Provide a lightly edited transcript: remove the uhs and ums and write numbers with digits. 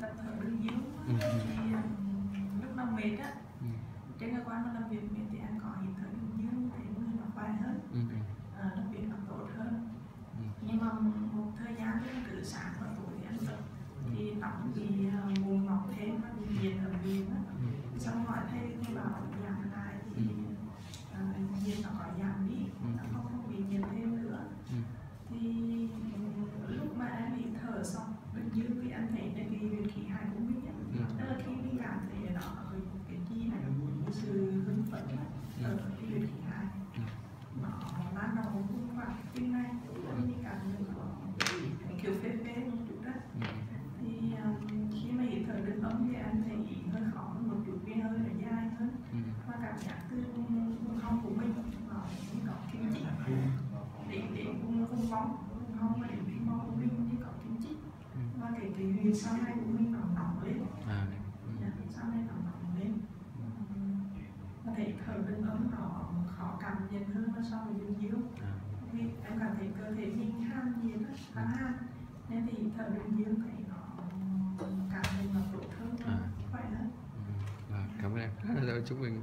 tập thở đường dương thì lúc nào mệt á, trên cơ quan mà làm việc mệt thì anh có hít thở đường dương thì người nó khỏe hơn, đặc biệt là tốt hơn. Nhưng mà một thời gian cứ sáng và tối thì anh tập thì nóng bị buồn ngọt thêm và bị nhiệt ở miệng á, xong hỏi thầy bảo giảm lại thì nhiệt nó có giảm đi, nó không bị nhiệt thêm nữa. Thì lúc mà em bị thở xong bên dưới thì anh thấy là cái huyệt khí hải của mình á, tức là khi mình cảm thấy nó có cái chi này một sự hưng phấn ở cái huyệt khí hải, nó ban đầu cũng vào tim này, mình cảm thấy nó kiểu phê phê một chút đó. Thì khi mà hít thở đường ống thì anh thấy hơi khó hơn một chút, vì hơi nó dài hơn, và cảm giác từ vùng hông của mình nó có kim chích đến vùng móng hông và đến cái mông của mình thì có kim chích, và cái huyệt sau này của mình nó nóng lên, sau này nó nóng lên. Có thể thở đường ống nó khó cảm nhận hơn so với đường dương, vì em cảm thấy cơ thể mình ham nhiệt khá ham, nên thì thở đường dương thấy nó cảm nhận nó tốt hơn, khỏe hơn. Cảm ơn em. Chúc mình